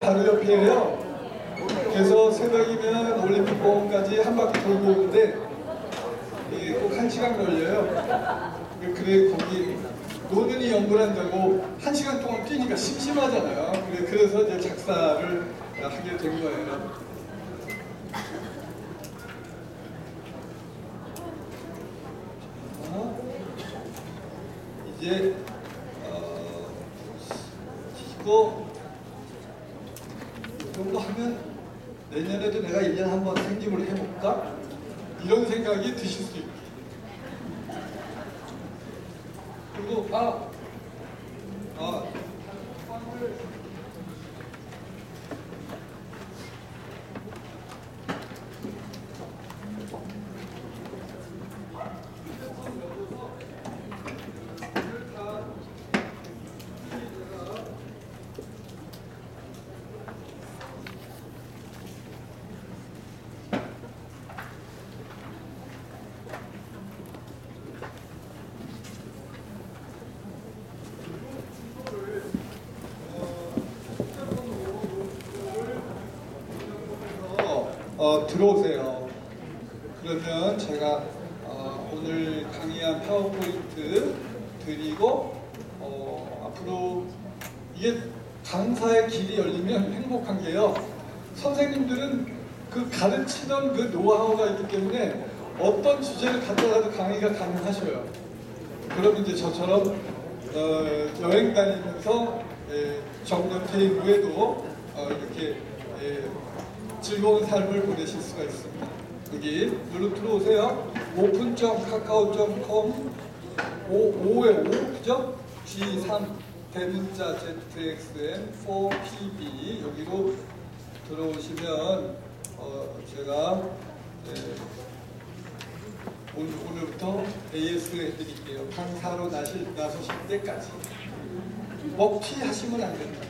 바로 옆이에요. 그래서 새벽이면 올림픽 공원까지 한 바퀴 돌고 오는데 꼭 1시간 걸려요. 그래 거기 노는이 연불한다고 1시간 동안 뛰니까 심심하잖아요. 그래서 이제 작사를 하게 된 거예요. 이제 이거 이 정도 하면 내년에도 내가 1년에 한 번 생집을 해볼까? 이런 생각이 드실 수 있고, 그리고 들어오세요. 그러면 제가 오늘 강의한 파워포인트 드리고 앞으로 이게 강사의 길이 열리면 행복한 게요. 선생님들은 그 가르치던 그 노하우가 있기 때문에 어떤 주제를 갖다가도 강의가 가능하셔요. 그럼 이제 저처럼 여행 다니면서 정년퇴임 후에도 이렇게 즐거운 삶을 보내실 수가 있습니다. 여기 눌러 들어오세요. open.kakao.com 5에 5, 그죠? G3 대문자 ZXN 4PB 여기로 들어오시면 제가 오늘부터 AS 해드릴게요. 강사로 나서실 때까지 먹튀 하시면 안 됩니다.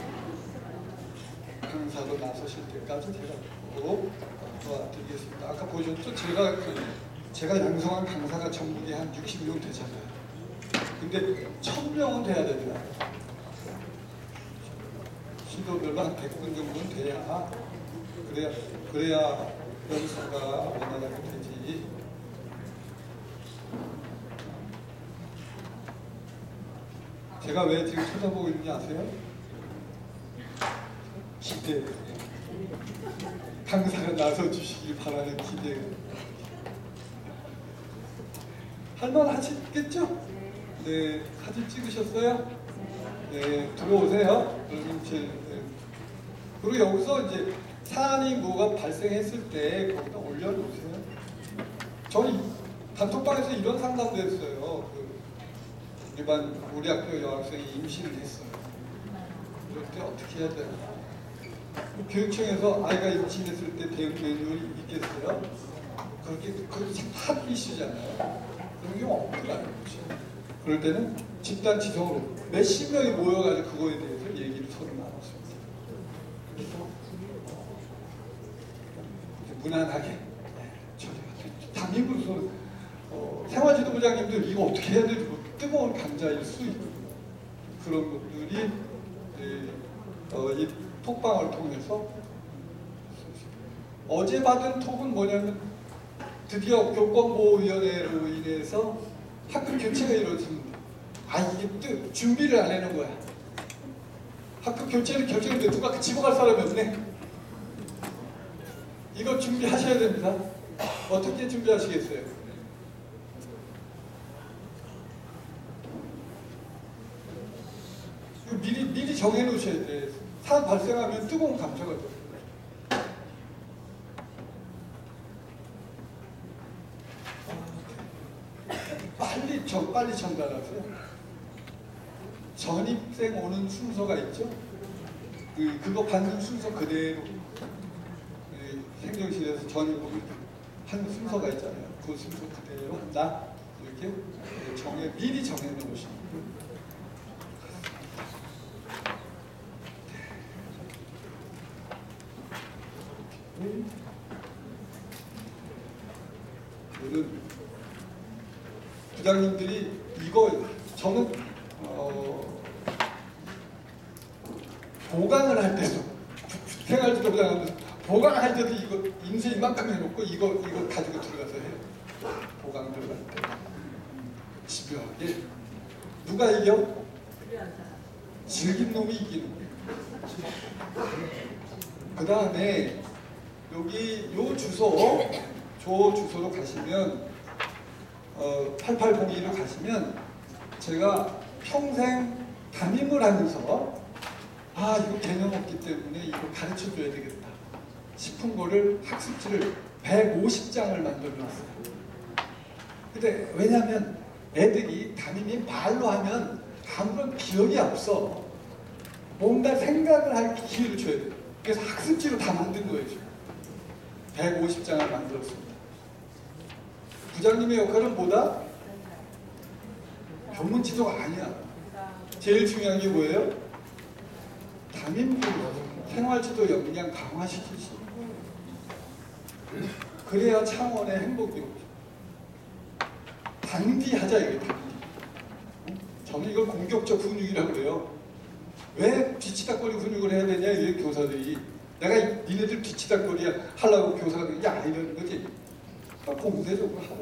강사로 나서실 때까지 제가 도와드리겠습니다. 아까 보셨죠? 제가 양성한 강사가 전국에 한 60명 되잖아요. 근데 1000명은 돼야 됩니다. 시도별로 한 100분 정도는 그래야 연수가 원활하게 되지. 제가 왜 지금 쳐다보고 있는지 아세요? 기대. 강사가 나서 주시길 바라는 기대. 할만 하시겠죠? 네, 사진 찍으셨어요? 네, 들어오세요. 그리고 여기서 이제 사안이 뭐가 발생했을 때 거기다 올려놓으세요. 저는 단톡방에서 이런 상담도 했어요. 일반 우리 학교 여학생이 임신을 했어요. 이럴 때 어떻게 해야 되나? 교육청에서 아이가 임신했을 때 대응 매뉴얼이 있겠어요? 그렇게 핫 이슈잖아요. 그런 경우 없더라고요. 그럴 때는 집단 지성으로 몇십 명이 모여가지고 그거에 대해서 얘기를 서로 나눴습니다. 그래서 무난하게 담임으로서 생활지도부장님들 이거 어떻게 해야 되지? 뜨거운 감자일 수 있고 그런 것들이 이 톡방을 통해서 어제 받은 톡은 뭐냐면 드디어 교권보호위원회로 인해서 학급 교체가 이루어집니다. 이게 준비를 안 해놓은 거야. 학급 교체를 결정했는데 누가 집어갈 사람이 없네. 이거 준비하셔야 됩니다. 어떻게 준비하시겠어요? 미리 정해놓으셔야 돼. 사안 발생하면 뜨거운 감자가 돼. 빨리 전달하세요. 전입생 오는 순서가 있죠? 그거 받는 순서 그대로 행정실에서 전입을 하는 순서가 있잖아요. 그 순서 그대로 한다. 이렇게 미리 정해놓으시면 오늘 부장님들이 이거 저는 보강을 할 때도 생활지도부장 하면서 보강할 때도 이거 인쇄 이만큼 해놓고 이거 가지고 들어가서 해요. 보강 들어갈 때 집요하게. 누가 이겨? 즐긴 놈이 이기는 거예요. 그 다음에 여기 요 주소, 저 주소로 가시면 8802로 가시면 제가 평생 담임을 하면서 이거 개념 없기 때문에 이거 가르쳐 줘야 되겠다 싶은 거를 학습지를 150장을 만들어 놨어요. 근데 왜냐면 애들이 담임이 말로 하면 아무런 기억이 없어. 뭔가 생각을 할 기회를 줘야 돼요. 그래서 학습지로 다 만든 거예요. 지금 150장을 만들었습니다. 부장님의 역할은 뭐다? 교문 지도가 아니야. 제일 중요한 게 뭐예요? 담임부 생활지도 역량 강화시키시. 그래야 창원의 행복이 오죠. 단디하자 이게 단디. 저는 이걸 공격적 훈육이라고 그래요. 왜 뒤치다꺼리 훈육을 해야 되냐 이 교사들이. 내가 니네들 뒤치다꺼리 하려고 교사가 야 이러는 거지. 공대적으로 하라.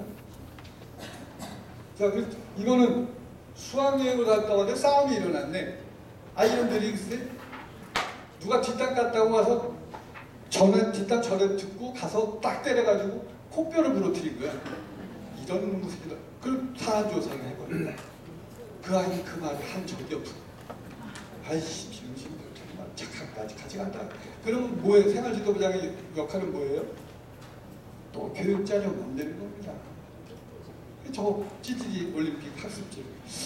자, 그래서 이거는 수학여행을 갔다 왔는데 싸움이 일어났네. 아이들이 글쎄 누가 뒷담 갔다고 와서 뒷담 전에 듣고 가서 딱 때려가지고 코뼈를 부러뜨린 거야. 이런 무식이다. 그럼 사안조사를 해버린다. 그 아이 그 말을 한 적이 없어. 아이씨 병신들 정말 착각까지 가져간다. 그러면 뭐예요? 생활지도부장의 역할은 뭐예요? 또 교육자료 만드는 겁니다. 저 찌질이 올림픽 학습지.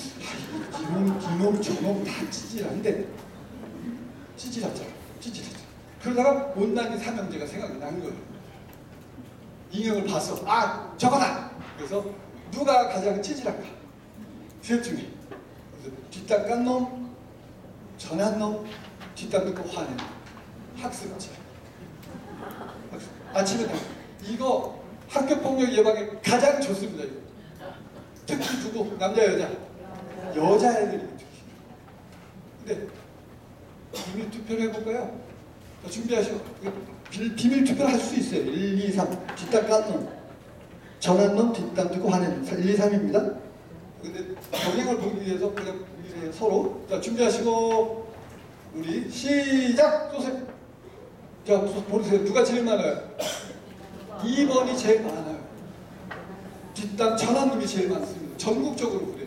이놈 저놈 다 찌질한데 찌질하자. 그러다가 온난이 삼형제가 생각이 난 거예요. 인형을 봤어. 저거다. 그래서 누가 가장 찌질한가? 셋 중에. 그래서 뒷담 깐 놈, 전한 놈, 뒷담 듣고 화낸 놈. 학습자. 아침에 이거 학교폭력 예방에 가장 좋습니다. 이거. 특히 누구? 남자 여자? 여자애들이 특히. 근데 비밀 투표를 해볼까요? 준비하시고 비밀 투표를 할 수 있어요. 1, 2, 3 뒷담 깐 놈, 전한 놈, 뒷담 듣고 화낸 놈. 1, 2, 3입니다. 근데 경향을 보기 위해서 그냥 서로 자 준비하시고 우리 시작! 쏘세요. 자 보세요. 누가 제일 많아요? 2번이 제일 많아요. 뒷담 전한 놈이 제일 많습니다. 전국적으로 그래요.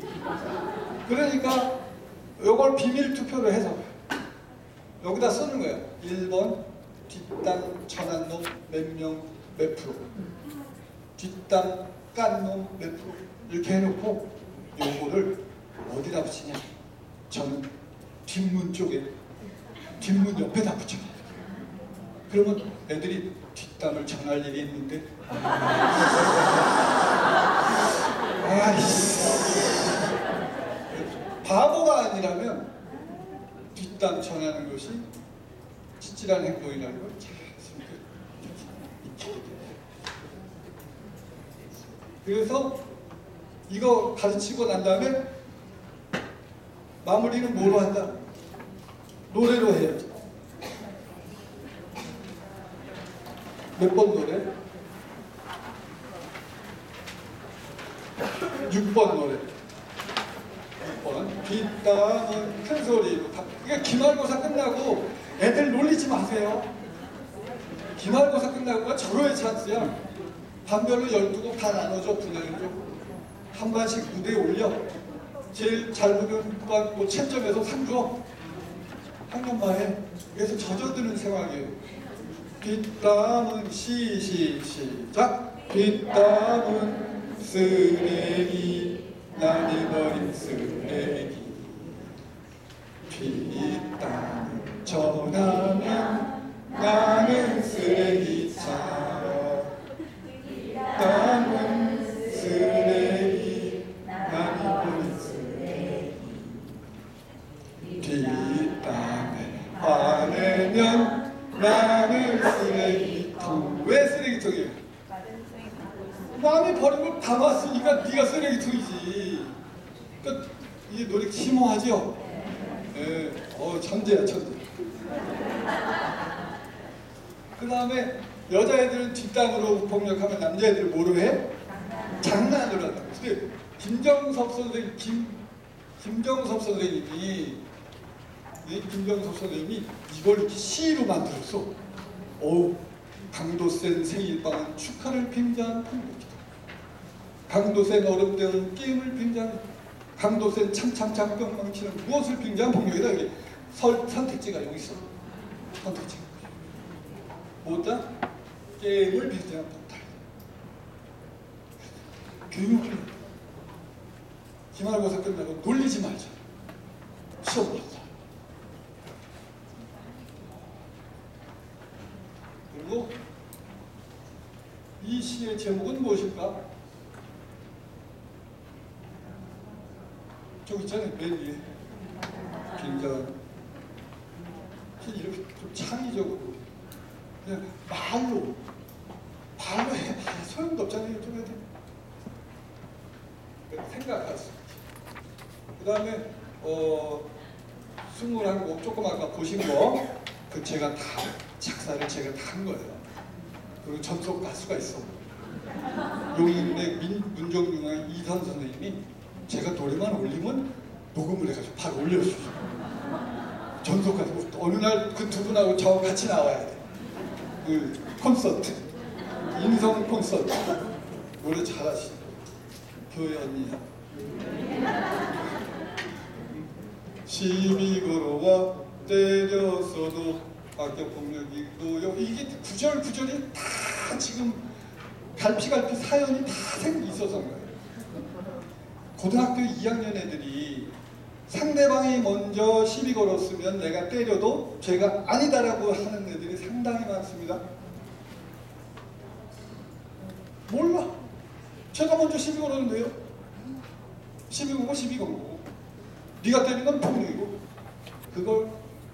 그러니까 이걸 비밀 투표를 해서 여기다 쓰는 거야. 1번 뒷담 전한 놈 몇 명 몇 프로, 뒷담 깐 놈 몇 프로 이렇게 해놓고 요거를 어디다 붙이냐? 저는 뒷문 쪽에 뒷문 옆에다 붙여. 그러면 애들이 뒷담을 전할 일이 있는데 바보가 아니라면 뒷담 전하는 것이 찌질한 행동이라는 걸 잘 익히게 돼요. 그래서 이거 가르치고 난 다음에 마무리는 뭐로 한다? 노래로 해야지. 몇 번 노래? 6번 노래. 6번. 뒷담은 큰 소리로. 그러니까 기말고사 끝나고 애들 놀리지 마세요. 기말고사 끝나고가 절호의 찬스야. 반별로 12곡 다 나눠줘. 분야별로. 한 반씩 무대에 올려. 제일 잘 부르는 반 뭐 채점에서 상 줘. 학년만에. 그래서 젖어드는 생활이에요. 뒷담은 시작. 뒷담은 쓰레기 나를 버린 쓰레기. 뒷담을 전하면 나는 쓰레기차. 뒷담은 쓰레기 나를 버린 쓰레기. 뒷담을 화내면 나는 쓰레기통. 왜 쓰레기통이에요? 남이 버린 걸 담았으니까 네가 쓰레기통이지. 그러니까 이게 노래 심오하죠? 네. 천재야 천재. 다음에 여자애들은 뒷담으로 폭력하면 남자애들은 뭐로 해? 장난으로 한다. 근데 김정섭 선생님이 이걸 이렇게 시로 만들었어. 강도센 생일빵은 축하를 빙자한 폭력이다. 강도센 어른들은 게임을 빙자한, 강도센 참참참 뿅망치는 무엇을 빙자한 폭력이다. 이게 선택지가 여기 있어. 선택지가 뭐다? 게임을 빙자한 폭탄. 교육을 기말고사 끝나고 놀리지 말자. 시험 봤다. 그리고 이 시의 제목은 무엇일까? 저기 있잖아요. 맨 위에. 굉장히 이렇게 좀 창의적으로 그냥 말로 해. 소용도 없잖아요. 좀 해야 돼. 생각할 수 있지. 그 다음에 21곡 조금 아까 보신 거 그 제가 다 작사를 제가 다 한 거예요. 그리고 전속 가수가 있어. 용인의 문정중앙 이선 선생님이 제가 노래만 올리면 녹음을 해가지고 바로 올려주죠. 전속 가수. 어느 날 그 두 분하고 저 같이 나와야 돼. 그 콘서트, 인성 콘서트. 노래 잘하시죠. 교회 언니야. 시비 걸어와 때렸어도 악격 폭력이고요. 이게 구절구절이 다 지금 갈피갈피 사연이 다 있어서 거예요. 고등학교 2학년 애들이 상대방이 먼저 시비 걸었으면 내가 때려도 죄가 아니다라고 하는 애들이 상당히 많습니다. 몰라. 제가 먼저 시비 걸었는데요. 시비 걸고 시비 걸고 네가 때린 건 폭력이고 그걸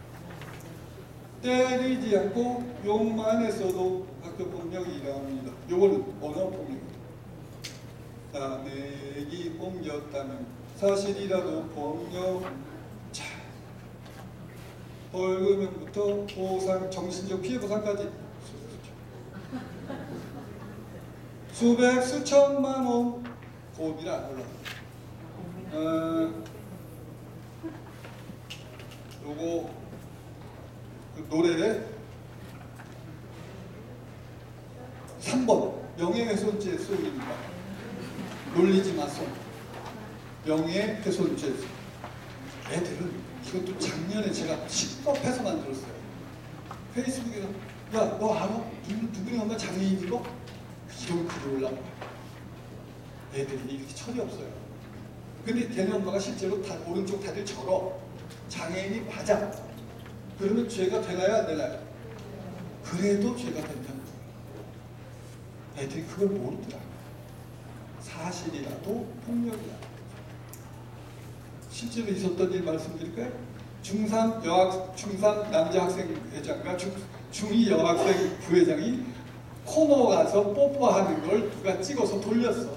때리지 않고 욕만 했어도 학교 폭력이라 합니다. 요거는 언어 폭력입니다. 남에게 옮겼다면 사실이라도 폭력. 자, 벌금형부터 보상, 정신적 피해 보상까지 수백 수천만 원. 고비를 안 올라. 요거 그 노래 3번 명예훼손죄 소입니다. 놀리지 마소. 명예훼손죄. 애들은 이것도 작년에 제가 식법해서 만들었어요. 페이스북에서 야 너 알아? 누구네 엄마 장애인이고? 이런 글이 올라와. 애들이 이렇게 철이 없어요. 근데 걔네 엄마가 실제로 오른쪽 다리를 절어. 장애인이 맞아. 그러면 죄가 되나요 안 되나요? 그래도 죄가 된다는 거예요. 애들이 그걸 모르더라. 사실이라도 폭력이야. 실제로 있었던 일 말씀드릴까요? 중3 남자 학생 회장과 중2 여학생 부회장이 코너 가서 뽀뽀하는 걸 누가 찍어서 돌렸어.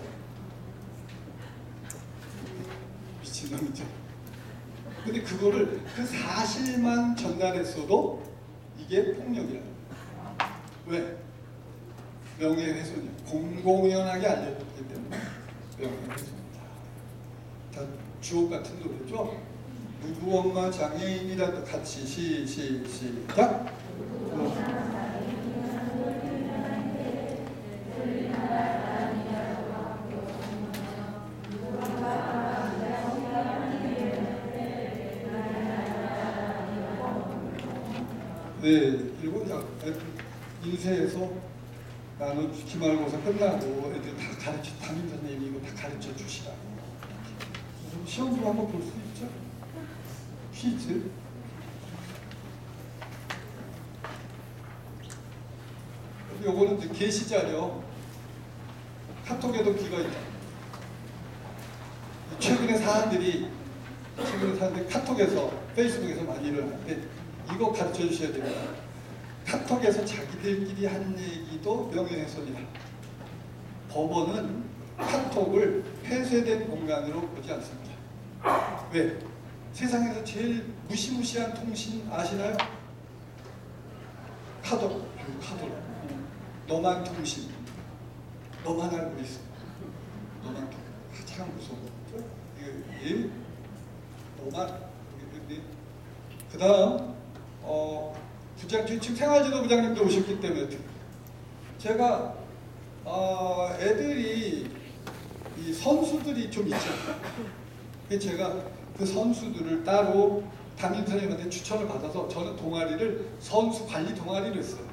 미친놈이죠. 근데 그거를 그 사실만 전달했어도 이게 폭력이야. 왜? 명예훼손이야. 공공연하게 알려졌기 때문에 명예훼손이다. 다 주옥 같은 노래죠. 누구 엄마 장애인이라도 같이 시작. 네, 그리고 인쇄에서 나는 기말고사 끝나고 애들 다 가르쳐, 담임 선생님이 이거 다 가르쳐 주시라고. 시험으로 한번 볼 수 있죠? 퀴즈. 요거는 이제 게시 자료. 카톡에도 기가 있다. 최근에 사람들이 카톡에서, 페이스북에서 많이 일어나는데 이거 가르쳐 주셔야 됩니다. 카톡에서 자기들끼리 한 얘기도 명예훼손이다. 법원은 카톡을 폐쇄된 공간으로 보지 않습니다. 왜? 세상에서 제일 무시무시한 통신 아시나요? 하도록 교육하도록. 너만 중심, 너만 알고 있어. 너만 가장 무서워. 이게 너만. 그다음 부장 지금 생활지도 부장님도 오셨기 때문에 제가 애들이 이 선수들이 좀 있잖아요. 그래서 제가 그 선수들을 따로 담임 선생님한테 추천을 받아서 저는 동아리를 선수 관리 동아리를 했어요.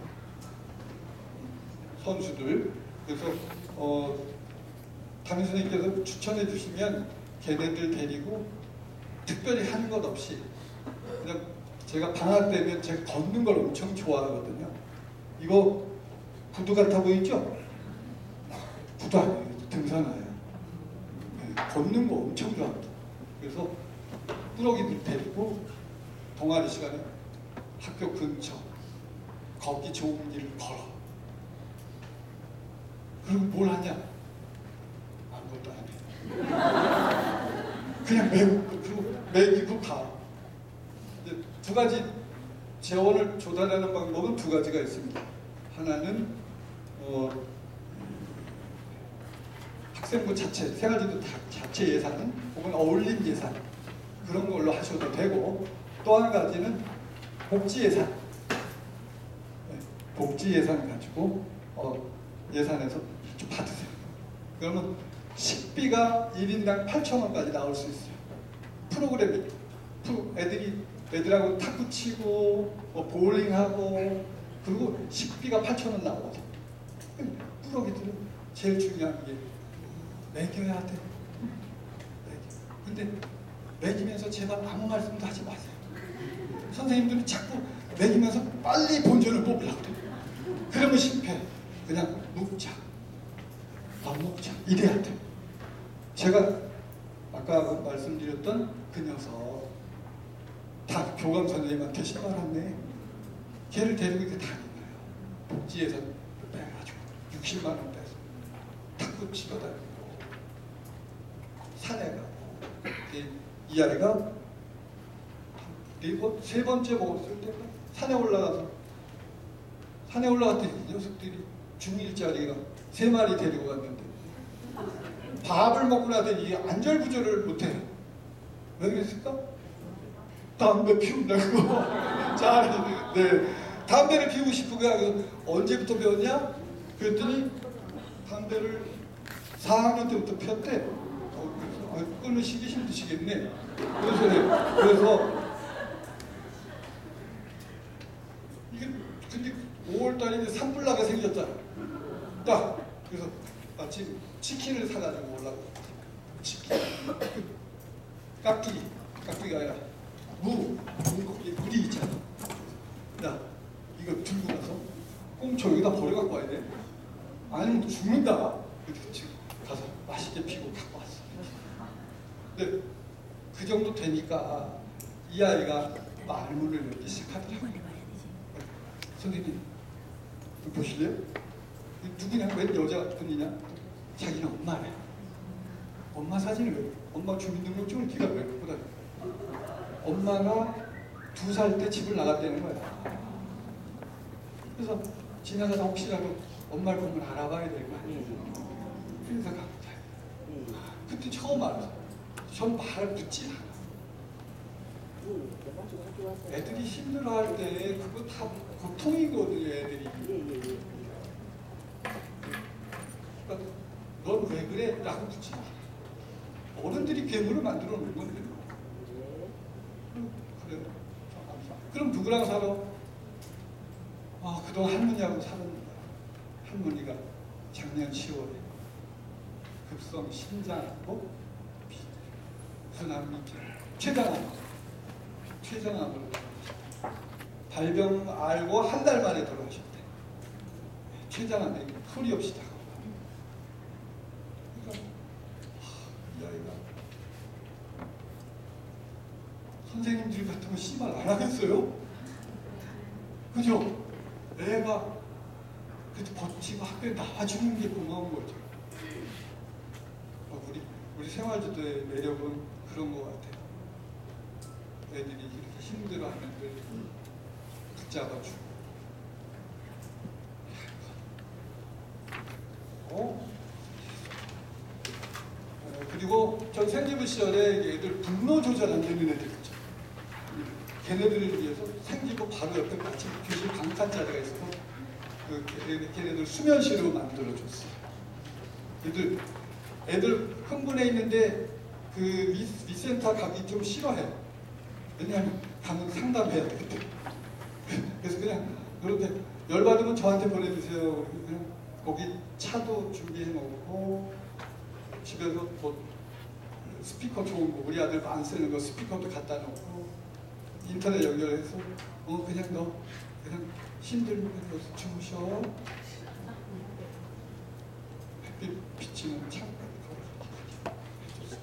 선수들. 그래서 담임 선생님께서 추천해 주시면 걔네들 데리고 특별히 하는 것 없이 그냥 제가 방학 때면 제가 걷는 걸 엄청 좋아하거든요. 이거 구두 같아 보이죠? 구두 아니에요. 등산화예요. 네, 걷는 거 엄청 좋아합니다. 그래서 꾸러기들 데리고 동아리 시간에 학교 근처 걷기 좋은 길을 걸어. 그리고 뭘 하냐? 아무것도 안 해. 그냥 매기고 가. 두 가지 재원을 조달하는 방법은 두 가지가 있습니다. 하나는 학생부 자체, 생활지도 자체 예산 혹은 어울림 예산 그런 걸로 하셔도 되고 또 한 가지는 복지 예산. 네, 복지 예산 가지고 예산에서 좀 받으세요. 그러면 식비가 1인당 8,000원까지 나올 수 있어요. 프로그램이 애들하고 탁구 치고 보울링하고 그리고 식비가 8,000원 나오거든요. 꾸러기들은 제일 중요한 게 먹여야 돼. 근데 먹이면서 제발 아무 말씀도 하지 마세요. 선생님들이 자꾸 먹이면서 빨리 본전을 뽑으려고 그래요. 그러면 실패. 그냥 묵자. 밥 먹자. 이래야 돼. 제가 아까 말씀드렸던 그 녀석 다 교감 선생님한테 신발았네. 걔를 데리고 이렇게 다닌 거예요. 복지에서 빼가지고 60만 원 빼서 탁구 치러 다니고 산에 가고 이 아이가 그리고 세 번째 먹었을 때 산에 올라갔더니 이 녀석들이 중1짜리가 3마리 데리고 갔는데 밥을 먹고 나더니 안절부절을 못해요. 왜 그랬을까? 담배 피운다고. 자, 네. 담배를 피우고 싶으면 언제부터 배웠냐? 그랬더니 담배를 4학년 때부터 피웠대. 끊으시기 힘드시겠네. 그래서 이게 근데 5월달에 산불나게 생겼잖아. 딱 그래서 마침 치킨을 사가지고 올라가. 치킨. 깍두기가 아니라 물이 있잖아. 야, 이거 들고 가서 꽁초 여기다 버려갖고 와야 돼. 아니면 죽는다. 그래서 지금 가서 맛있게 피고 갖고 왔어. 근데 그 정도 되니까 이 아이가 말문을 열기 시작하더라고요. 선생님, 보실래요? 누구냐? 웬 여자분이냐? 자기는 엄마래. 엄마 사진을 왜? 엄마 주민등록증을 네가 왜 갖고 다녀? 엄마가 2살 때 집을 나갔다는 거야. 그래서 지나가다 혹시라도 엄마를 보면 알아봐야 될 거 아니에요. 그래서 가보자. 그때 처음 알았어. 전 말을 듣지 않아. 애들이 힘들어할 때 그거 다 고통이거든요, 애들이. 그러니까 넌 왜 그래? 라고 묻지 마. 어른들이 괴물을 만들어 놓은 건데. 그래. 그럼 누구랑 살아? 그동안 할머니하고 살았는데 할머니가 작년 10월에 급성 신장암고 순암이 췌장암으로 발병 알고 한 달 만에 돌아가셨대. 췌장암에 소리 없이 다가오고. 그러니까 이 아이가 선생님들 같으면 씨발 안 하겠어요? 그죠? 애가 그래도 버티고 학교에 나와주는 게 고마운 거죠. 우리 생활지도의 매력은 그런 것 같아요. 애들이 이렇게 힘들어하는데 붙잡아주고 시절에 애들 분노 조절 안 되는 애들 있죠. 걔네들을 위해서 생기고 바로 옆에 마침 교실 방칸 자리가 있어서 걔네들 수면실로 만들어줬어요. 애들 흥분해 있는데 그 미센터 가기 좀 싫어해요. 왜냐하면 가면 상담해야 되거든. 그래서 그냥 그렇게 열받으면 저한테 보내주세요. 그냥 거기 차도 준비해 놓고 집에서 뭐 스피커 좋은 거 우리 아들 많이 쓰는 거 스피커도 갖다 놓고 인터넷 연결해서 그냥 너 그냥 힘들면 여기서 주무셔. 햇빛 비치는 창가에 걸어서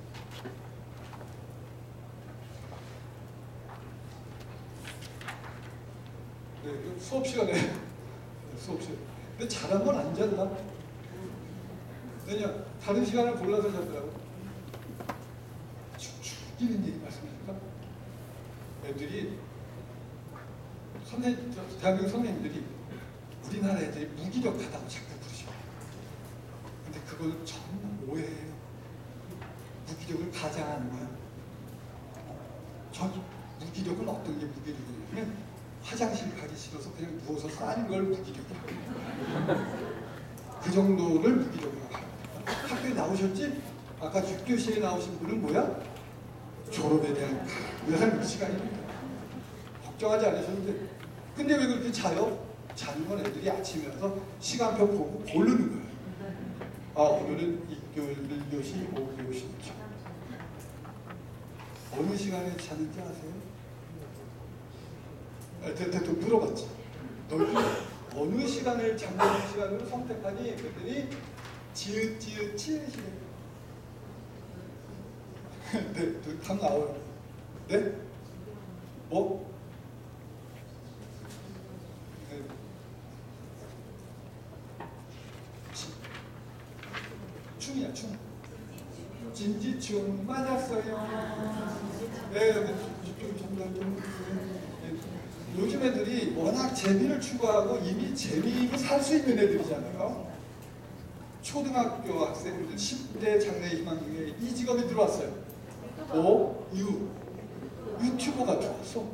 네, 수업 시간에 근데 잘한 건 안 잤나? 왜냐 다른 시간을 골라서 자더라고. 죽이는 얘기 말씀하실까? 애들이 대한민국 선생님들이 우리나라 애들이 무기력하다고 자꾸 부르셔. 근데 그건 정말 오해예요. 무기력을 가장하는 거야. 전 무기력은 어떤 게 무기력이냐면 화장실 가기 싫어서 그냥 누워서 싸는 걸 무기력이야. 그 정도를 무기력으로 가요. 학교에 나오셨지? 아까 6교시에 나오신 분은 뭐야? 졸업에 대한 강렬한 시간입니다. 걱정하지 않으셔도 돼. 근데 왜 그렇게 자요? 자는 건 애들이 아침에 와서 시간표 보고 고르는 거예요. 아, 오늘은 1교시, 5교시. 어느 시간에 자는지 아세요? 대통령 물어봤지. 너희 어느 시간을 잠자는 시간으로 선택하니? 그랬더니 지읒 치읒이래. 네, 답 나와요. 네? 뭐? 네. 춤이야, 춤. 진지춤 맞았어요. 네, 여기 좀 요즘 애들이 워낙 재미를 추구하고 이미 재미로 살 수 있는 애들이잖아요. 초등학교 학생들 10대 장래 희망 중에 이 직업이 들어왔어요. 유튜버가 들어왔어.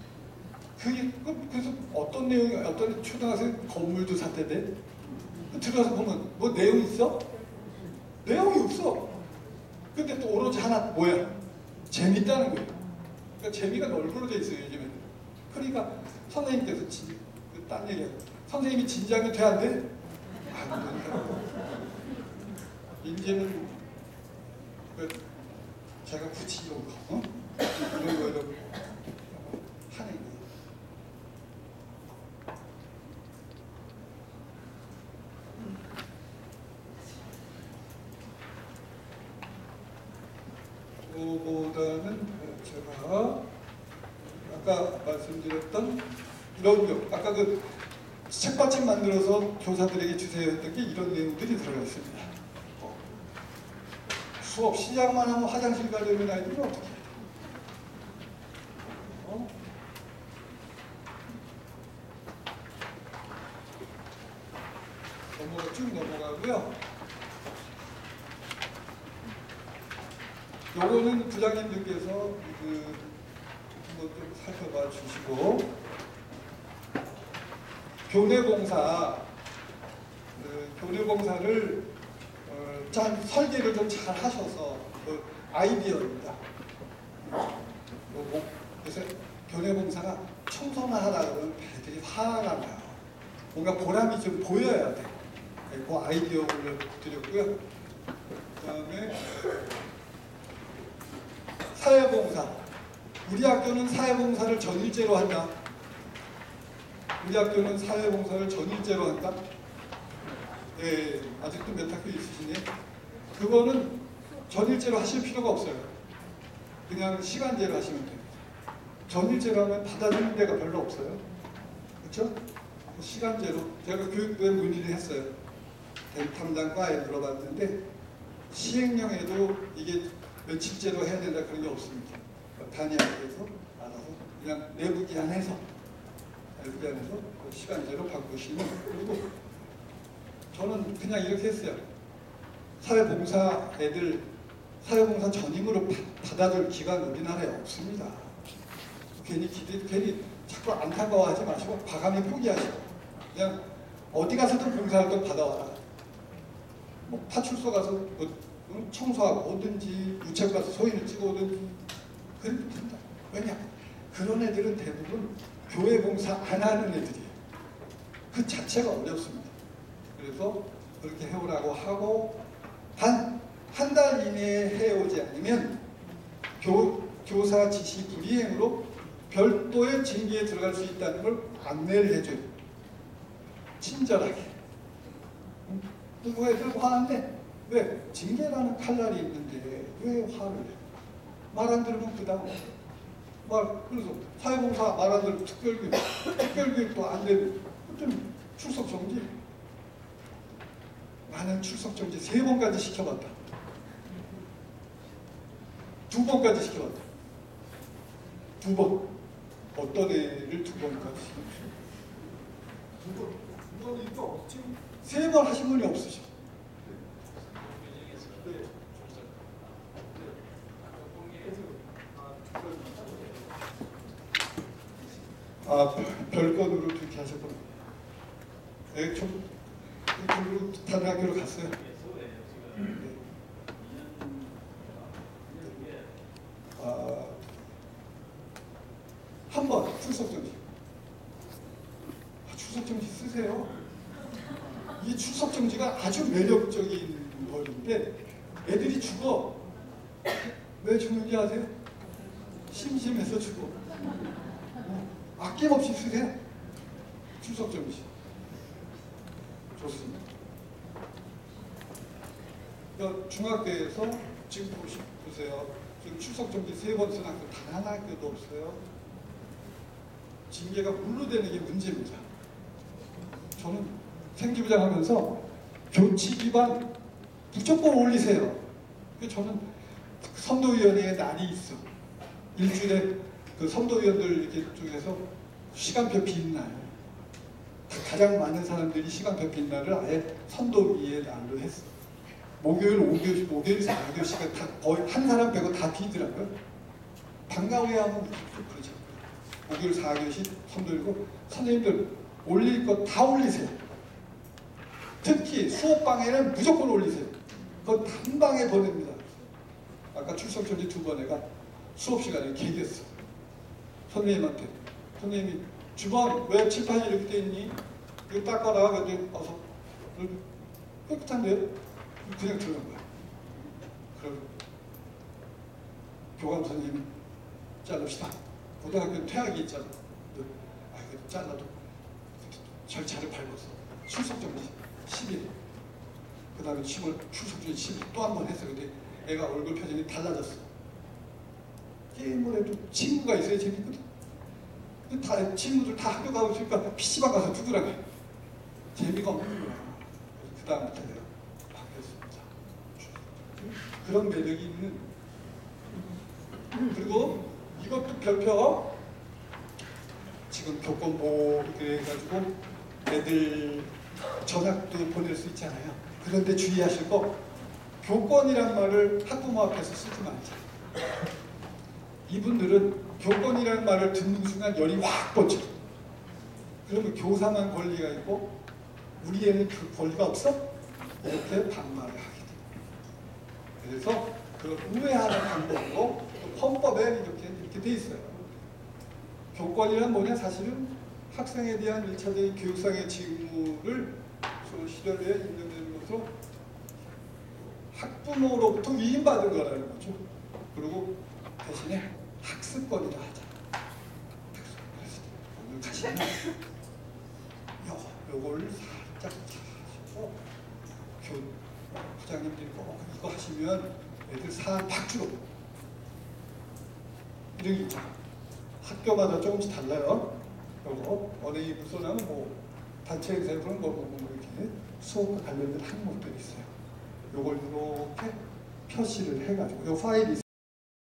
그래서 어떤 내용이, 어떤 초등학생 건물도 샀대대. 들어가서 보면 뭐 내용 있어? 내용이 없어. 근데 또 오로지 하나 뭐야? 재밌다는 거예요. 그러니까 재미가 널브러져 있어요, 요즘에는. 그러니까 선생님께서 딴 얘기야. 선생님이 진지하면 돼, 안 돼? 안 된다고. 이제는 제가 굳이 이런 거, 이런 거 하는 거예요. 그거보다는 제가 아까 말씀드렸던 이런 거, 아까 그 책받침 만들어서 교사들에게 주세요 했던 게 이런 내용들이 들어가 있습니다. 수업 시작만 하면 화장실 가려는 아이들은 어떻게 해요? 쭉 넘어가고요. 요거는 부장님들께서 좀 살펴봐 주시고, 교내봉사를 설계를 좀 잘 하셔서 아이디어입니다. 그래서 교내봉사가 청소만 하다 보면 애들이 화가 나요. 뭔가 보람이 좀 보여야 돼. 그 아이디어 올려드렸고요. 그 다음에 사회봉사. 우리 학교는 사회봉사를 전일제로 한다. 우리 학교는 사회봉사를 전일제로 한다. 네, 아직도 몇 학교 있으시네. 그거는 전일제로 하실 필요가 없어요. 그냥 시간제로 하시면 돼요. 전일제로 하면 받아주는 데가 별로 없어요. 그렇죠? 시간제로. 제가 교육부에 문의를 했어요. 담당과에 물어봤는데 시행령에도 이게 며칠제로 해야 된다 그런 게 없습니다. 단위학교에서 알아서 그냥 내부 기한해서 시간제로 바꾸시면. 그리고 저는 그냥 이렇게 했어요. 사회봉사 애들 사회봉사 전임으로 받아줄 기관 우리나라에 없습니다. 괜히 자꾸 안타까워하지 마시고 과감히 포기하시고 그냥 어디 가서든 봉사활동 받아와라. 뭐 파출소 가서 뭐 청소하고 오든지 우체국 가서 소인을 찍어 오든지 그래도 된다. 왜냐? 그런 애들은 대부분 교회 봉사 안 하는 애들이에요. 그 자체가 어렵습니다. 그래서 그렇게 해오라고 하고 한 달 이내에 해오지 않으면 교사 지시 불이행으로 별도의 징계에 들어갈 수 있다는 걸 안내를 해줘요. 친절하게. 그 애들 화났네. 왜? 징계라는 칼날이 있는데 왜 화를 내? 말 안 들으면 그다음 그래서 사회봉사 말 안 들으면 특별교육도 안 되고 좀 출석 정지. 나는 출석 정지 3번까지 시켜봤다. 2번까지 시켜봤다. 2번. 어떤 애를 2번까지 시켰어요? 2번 이거 없지. 3번 하신 분이 없으셔. 별건으로 그렇게 하셨구나. 네, 좀 다른 학교로 갔어요. 한 번 출석정지. 출석정지 쓰세요. 이 출석정지가 아주 매력적인 거인데 애들이 죽어. 왜 죽는지 아세요? 심심해서 죽어. 아낌없이 쓰세요. 출석정지. 좋습니다. 중학교에서 지금 보세요. 지금 출석정지 3번 쓴 학교 단 하나 학교도 없어요. 징계가 물로 되는 게 문제입니다. 저는 생기부장 하면서 교치 기반 무조건 올리세요. 저는 선도위원회에 날이 있어. 일주일에 그 선도위원들 이렇게 쪽에서 시간표 빈 날, 가장 많은 사람들이 시간표 빈 날을 아예 선도위의 날로 했어. 목요일 5교시, 4교시가 다 거의 한 사람 빼고 다 비더라고요. 방과후에 하면 그러죠. 목요일 4교시 선도이고 선생님들 올릴 거 다 올리세요. 특히 수업방에는 무조건 올리세요. 그건 단방에 보냅니다. 아까 출석정지 2번 애가 수업 시간에 개겼어. 선생님한테. 선생님이 주번 왜 칠판이 이렇게 돼 있니? 이거 닦아라. 근데 와서 깨끗한데요? 그냥 들어간 거야. 그럼 교감 선생님 자릅시다. 고등학교 퇴학이 있잖아. 이거 잘라도 절차를 밟아서 출석정지 10일. 그 다음에 10월 출석정지 10일 또 한 번 했어. 근데 애가 얼굴 표정이 달라졌어. 게임을 해도 친구가 있어야 재밌거든. 다 친구들 다 학교 가고 있으니까 PC방 가서 두드라고. 재미가 없는 거야. 그 다음부터 내가 바뀌었습니다. 그런 매력이 있는. 그리고 이것도 별표. 지금 교권보호 그래가지고 애들 전학도 보낼 수 있잖아요. 그런데 주의하실 거, 교권이란 말을 학부모 앞에서 쓰지 말자. 이분들은 교권이라는 말을 듣는 순간 열이 확 뻗쳐. 그러면 교사만 권리가 있고 우리 애는 그 권리가 없어? 이렇게 반말을 하게 됩니다. 그래서 그 우회하는 방법으로 헌법에 이렇게 돼 있어요. 교권이란 뭐냐? 사실은 학생에 대한 1차적인 교육상의 직무를 실현해 있는 것으로 학부모로부터 위임받은 거라는 거죠. 그리고 대신에 학습권이라 하자. 오늘 가시면 요걸 살짝 하시고 부장님들이 꼭 이거 하시면 애들 사안 팍 줄어. 이런 게 있죠. 학교마다 조금씩 달라요. 요거 어린이 부서는 뭐 단체 행사에서는 뭐 이렇게 수업과 관련된 항목들이 있어요. 요걸 이렇게 표시를 해가지고 요 파일이